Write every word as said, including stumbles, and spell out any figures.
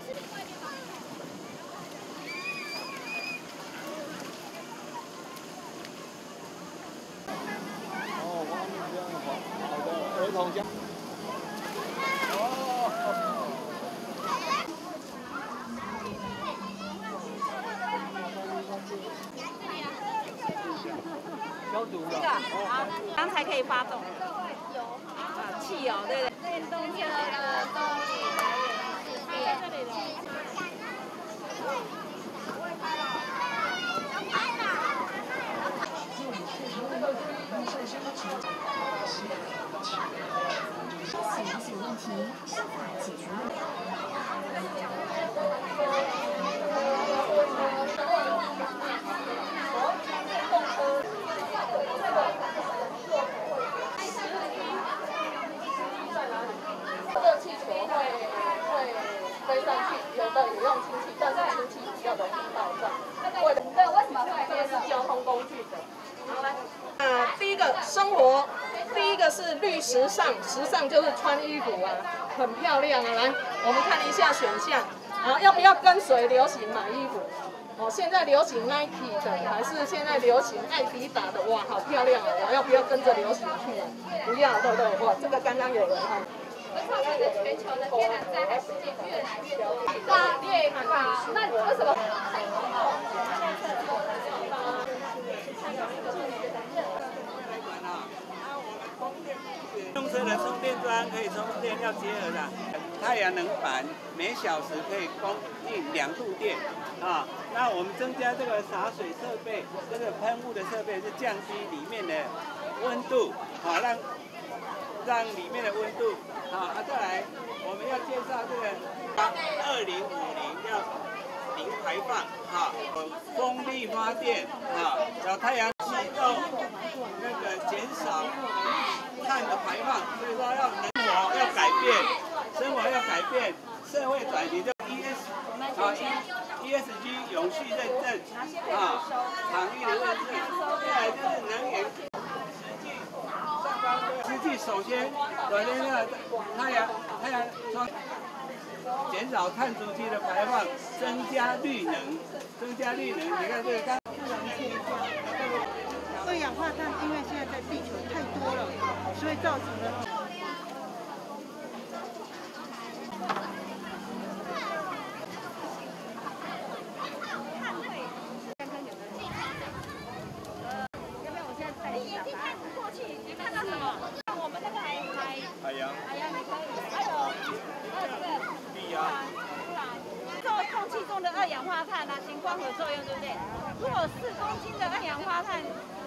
哦，哇，你这样好，好的，儿童家。消毒了。这个好，刚才可以发动。油啊，汽油，对对。电动车的动力来源是电。在这里了。 洗洗问题是法解决问题。 热气球会会飞上去，有的有用氢气，但是氢气比较容易爆炸。为了对，为什么会这个是交通工具的？好来，呃，第一个生活，第一个是绿时尚，时尚就是穿衣服啊，很漂亮啊。来，我们看一下选项，啊，要不要跟随流行买衣服？哦，现在流行 Nike 的，还是现在流行艾迪达的？哇，好漂亮哦！我要不要跟着流行去啊？不要，对不对？哇，这个刚刚有人哈。我觉得全球的天然灾害事件越来越多。那你也看啊？那为什么？ 用车的充电桩可以充电，要结合的太阳能板，每小时可以供应两度电啊。那我们增加这个洒水设备，这个喷雾的设备是降低里面的温度，啊，让让里面的温度啊。再来，我们要介绍这个二零五零要零排放啊，风力发电啊，找太阳气动那个减少碳的排放，所以说要生活要改变，生活要改变，社会转型就 E S 啊 E S G 永续认证啊，场域的认证，再来就是能源实际上方的实际首先首先要太阳太阳窗。减少碳足迹的排放，增加绿能，增加绿能。你看这个刚。 二氧化碳因为现在在地球太多了，所以造成了。 要不要我现在带你打答案？过去你看到什么？我们那个海海海洋。 海洋你可以，还有还有这个。 地啊。 做空气中的二氧化碳啊，行光合作用，对不对？如果四公斤的二氧化碳